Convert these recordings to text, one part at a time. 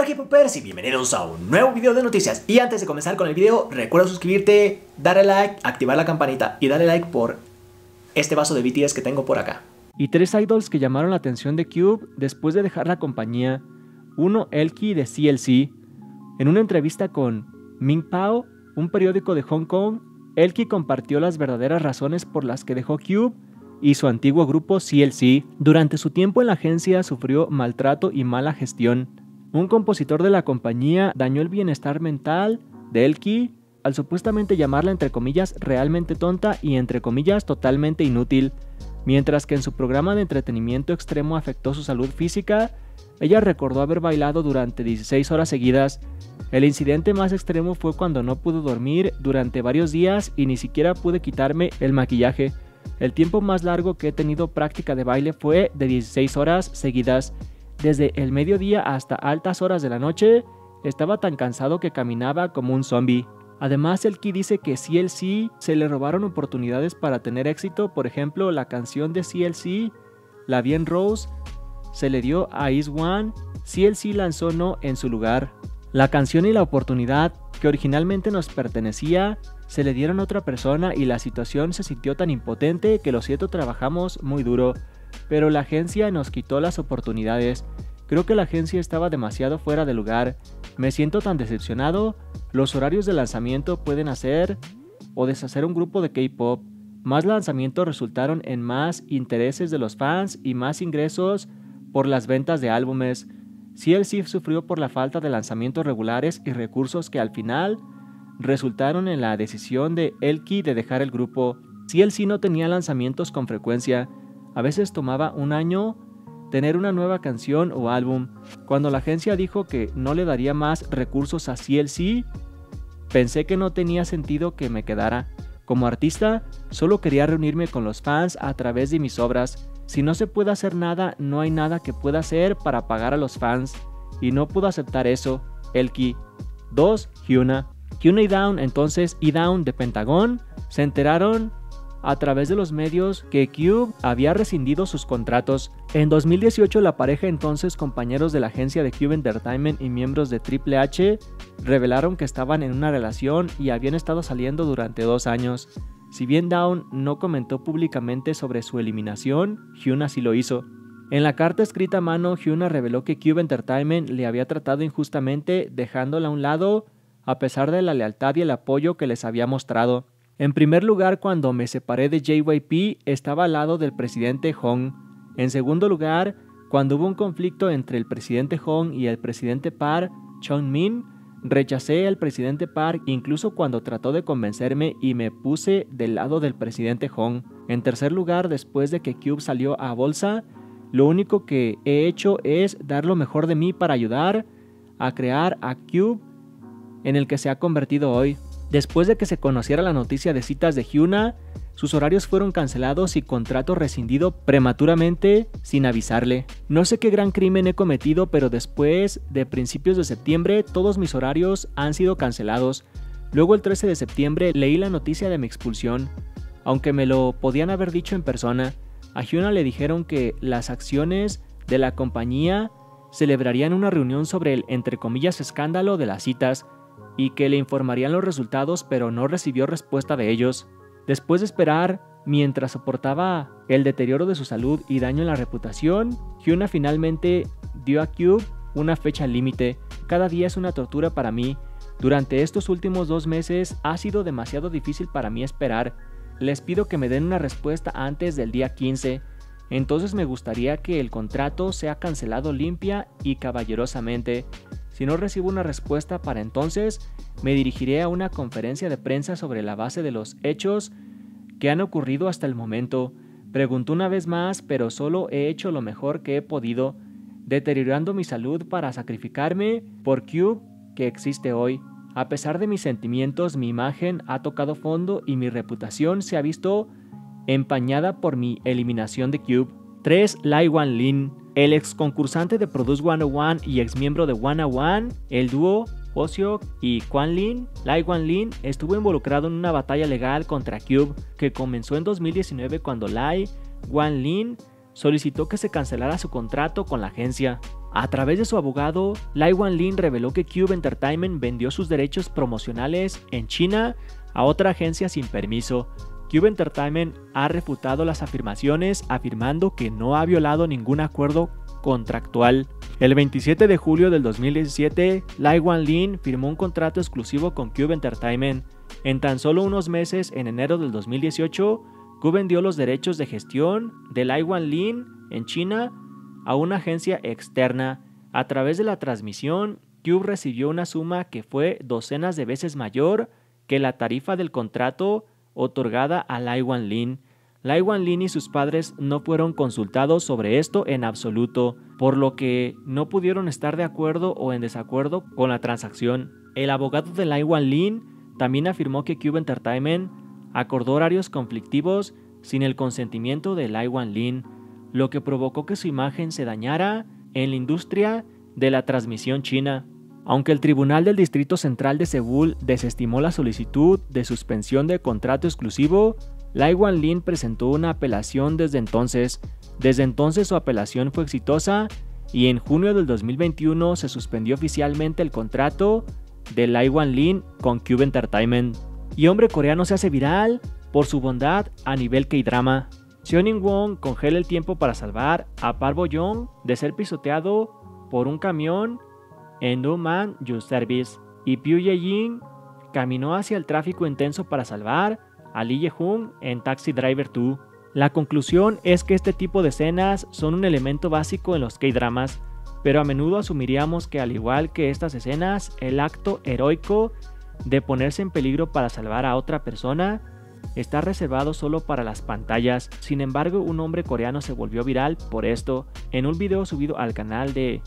Hola K-popers y bienvenidos a un nuevo video de noticias. Y antes de comenzar con el video, recuerda suscribirte, darle like, activar la campanita y darle like por este vaso de BTS que tengo por acá. Y tres idols que llamaron la atención de Cube después de dejar la compañía. Uno, Elky de CLC. En una entrevista con Minpao, un periódico de Hong Kong, Elky compartió las verdaderas razones por las que dejó Cube y su antiguo grupo CLC. Durante su tiempo en la agencia sufrió maltrato y mala gestión. Un compositor de la compañía dañó el bienestar mental de Elky al supuestamente llamarla entre comillas realmente tonta y entre comillas totalmente inútil. Mientras que en su programa de entretenimiento extremo afectó su salud física, ella recordó haber bailado durante 16 horas seguidas. El incidente más extremo fue cuando no pudo dormir durante varios días y ni siquiera pude quitarme el maquillaje. El tiempo más largo que he tenido práctica de baile fue de 16 horas seguidas. Desde el mediodía hasta altas horas de la noche, estaba tan cansado que caminaba como un zombie. Además, Elky dice que CLC se le robaron oportunidades para tener éxito. Por ejemplo, la canción de CLC, La Bien Rose, se le dio a IZ*ONE. CLC lanzó No en su lugar. La canción y la oportunidad que originalmente nos pertenecía se le dieron a otra persona y la situación se sintió tan impotente que lo siento, trabajamos muy duro, pero la agencia nos quitó las oportunidades. Creo que la agencia estaba demasiado fuera de lugar. Me siento tan decepcionado. Los horarios de lanzamiento pueden hacer o deshacer un grupo de K-pop. Más lanzamientos resultaron en más intereses de los fans y más ingresos por las ventas de álbumes. CLC sufrió por la falta de lanzamientos regulares y recursos que al final resultaron en la decisión de Elky de dejar el grupo. CLC no tenía lanzamientos con frecuencia. A veces tomaba un año tener una nueva canción o álbum. Cuando la agencia dijo que no le daría más recursos a CLC, pensé que no tenía sentido que me quedara. Como artista, solo quería reunirme con los fans a través de mis obras. Si no se puede hacer nada, no hay nada que pueda hacer para pagar a los fans. Y no puedo aceptar eso. Elky. 2. Hyuna. Hyuna y Dawn, entonces E-Dawn de Pentagon, se enteraron a través de los medios que Cube había rescindido sus contratos. En 2018, la pareja, entonces compañeros de la agencia de Cube Entertainment y miembros de Triple H, revelaron que estaban en una relación y habían estado saliendo durante 2 años. Si bien Dawn no comentó públicamente sobre su eliminación, Hyuna sí lo hizo. En la carta escrita a mano, Hyuna reveló que Cube Entertainment le había tratado injustamente, dejándola a un lado a pesar de la lealtad y el apoyo que les había mostrado. En primer lugar, cuando me separé de JYP, estaba al lado del presidente Hong. En segundo lugar, cuando hubo un conflicto entre el presidente Hong y el presidente Park Chung-min, rechacé al presidente Park incluso cuando trató de convencerme y me puse del lado del presidente Hong. En tercer lugar, después de que Cube salió a bolsa, lo único que he hecho es dar lo mejor de mí para ayudar a crear a Cube en el que se ha convertido hoy. Después de que se conociera la noticia de citas de Hyuna, sus horarios fueron cancelados y contrato rescindido prematuramente sin avisarle. No sé qué gran crimen he cometido, pero después de principios de septiembre todos mis horarios han sido cancelados. Luego el 13 de septiembre leí la noticia de mi expulsión. Aunque me lo podían haber dicho en persona, a Hyuna le dijeron que las acciones de la compañía celebrarían una reunión sobre el entre comillas escándalo de las citas y que le informarían los resultados, pero no recibió respuesta de ellos. Después de esperar, mientras soportaba el deterioro de su salud y daño en la reputación, Hyuna finalmente dio a Cube una fecha límite. Cada día es una tortura para mí. Durante estos últimos 2 meses ha sido demasiado difícil para mí esperar. Les pido que me den una respuesta antes del día 15. Entonces me gustaría que el contrato sea cancelado limpia y caballerosamente. Si no recibo una respuesta para entonces, me dirigiré a una conferencia de prensa sobre la base de los hechos que han ocurrido hasta el momento. Pregunto una vez más, pero solo he hecho lo mejor que he podido, deteriorando mi salud para sacrificarme por Cube que existe hoy. A pesar de mis sentimientos, mi imagen ha tocado fondo y mi reputación se ha visto empañada por mi eliminación de Cube. 3. Lai Wanlin. El ex concursante de Produce 101 y ex miembro de 101, el dúo Hoseok y Kwanlin, Lai Wanlin estuvo involucrado en una batalla legal contra Cube que comenzó en 2019 cuando Lai Wanlin solicitó que se cancelara su contrato con la agencia. A través de su abogado, Lai Wanlin reveló que Cube Entertainment vendió sus derechos promocionales en China a otra agencia sin permiso. Cube Entertainment ha refutado las afirmaciones, afirmando que no ha violado ningún acuerdo contractual. El 27 de julio del 2017, Lai Wanlin firmó un contrato exclusivo con Cube Entertainment. En tan solo unos meses, en enero del 2018, Cube vendió los derechos de gestión de Lai Wanlin en China a una agencia externa. A través de la transmisión, Cube recibió una suma que fue docenas de veces mayor que la tarifa del contrato otorgada a Lai Wanlin. Lai Wanlin y sus padres no fueron consultados sobre esto en absoluto, por lo que no pudieron estar de acuerdo o en desacuerdo con la transacción. El abogado de Lai Wanlin también afirmó que Cube Entertainment acordó horarios conflictivos sin el consentimiento de Lai Wanlin, lo que provocó que su imagen se dañara en la industria de la transmisión china. Aunque el Tribunal del Distrito Central de Seúl desestimó la solicitud de suspensión de contrato exclusivo, Lai Wanlin presentó una apelación desde entonces. Desde entonces su apelación fue exitosa y en junio del 2021 se suspendió oficialmente el contrato de Lai Wanlin con Cube Entertainment. Y hombre coreano se hace viral por su bondad a nivel K-drama. Seonin Won congela el tiempo para salvar a Park Bo Young de ser pisoteado por un camión en No Man You Service, y Pyu Ye-jin caminó hacia el tráfico intenso para salvar a Lee Ye-jung en Taxi Driver 2. La conclusión es que este tipo de escenas son un elemento básico en los K-dramas, pero a menudo asumiríamos que al igual que estas escenas, el acto heroico de ponerse en peligro para salvar a otra persona está reservado solo para las pantallas. Sin embargo, un hombre coreano se volvió viral por esto. En un video subido al canal de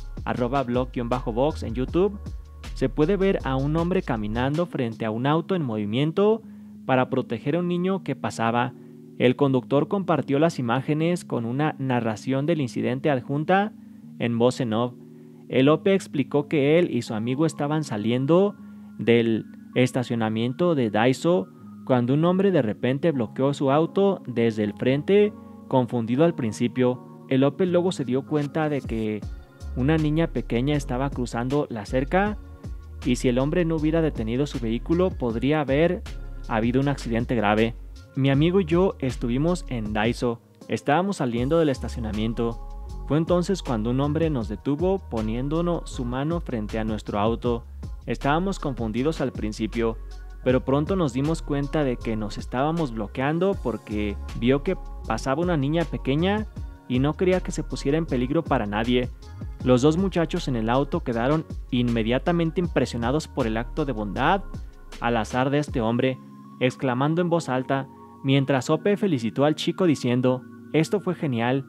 @blog_box en YouTube, se puede ver a un hombre caminando frente a un auto en movimiento para proteger a un niño que pasaba. El conductor compartió las imágenes con una narración del incidente adjunta en voz en off. El OP explicó que él y su amigo estaban saliendo del estacionamiento de Daiso cuando un hombre de repente bloqueó su auto desde el frente, confundido al principio. El OP luego se dio cuenta de que una niña pequeña estaba cruzando la cerca y si el hombre no hubiera detenido su vehículo podría haber habido un accidente grave. Mi amigo y yo estuvimos en Daiso, estábamos saliendo del estacionamiento. Fue entonces cuando un hombre nos detuvo poniéndonos su mano frente a nuestro auto. Estábamos confundidos al principio, pero pronto nos dimos cuenta de que nos estábamos bloqueando porque vio que pasaba una niña pequeña y no quería que se pusiera en peligro para nadie. Los dos muchachos en el auto quedaron inmediatamente impresionados por el acto de bondad al azar de este hombre, exclamando en voz alta, mientras OP felicitó al chico diciendo, «Esto fue genial».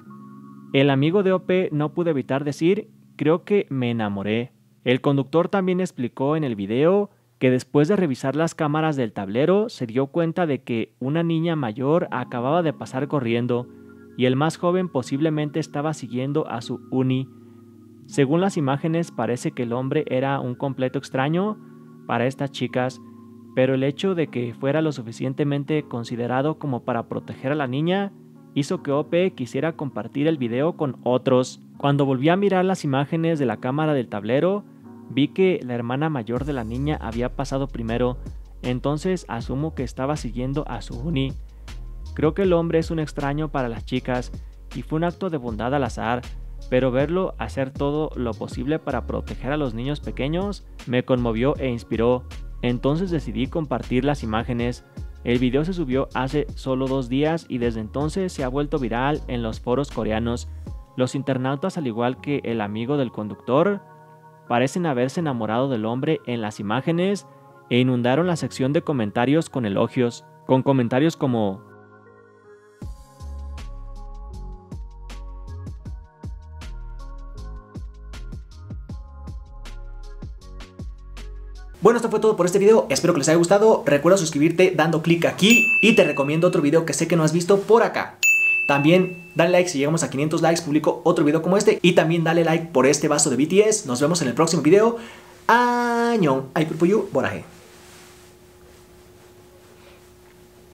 El amigo de OP no pudo evitar decir, «Creo que me enamoré». El conductor también explicó en el video que después de revisar las cámaras del tablero se dio cuenta de que una niña mayor acababa de pasar corriendo y el más joven posiblemente estaba siguiendo a su uni. Según las imágenes parece que el hombre era un completo extraño para estas chicas, pero el hecho de que fuera lo suficientemente considerado como para proteger a la niña hizo que OP quisiera compartir el video con otros. Cuando volví a mirar las imágenes de la cámara del tablero, vi que la hermana mayor de la niña había pasado primero, entonces asumo que estaba siguiendo a su uni. Creo que el hombre es un extraño para las chicas y fue un acto de bondad al azar, pero verlo hacer todo lo posible para proteger a los niños pequeños me conmovió e inspiró. Entonces decidí compartir las imágenes. El video se subió hace solo 2 días y desde entonces se ha vuelto viral en los foros coreanos. Los internautas, al igual que el amigo del conductor, parecen haberse enamorado del hombre en las imágenes e inundaron la sección de comentarios con elogios, con comentarios como Bueno, esto fue todo por este video, espero que les haya gustado. Recuerda suscribirte dando clic aquí y te recomiendo otro video que sé que no has visto por acá. También dale like, si llegamos a 500 likes publico otro video como este. Y también dale like por este vaso de BTS. Nos vemos en el próximo video. Annyeong, I put for you, Boraje.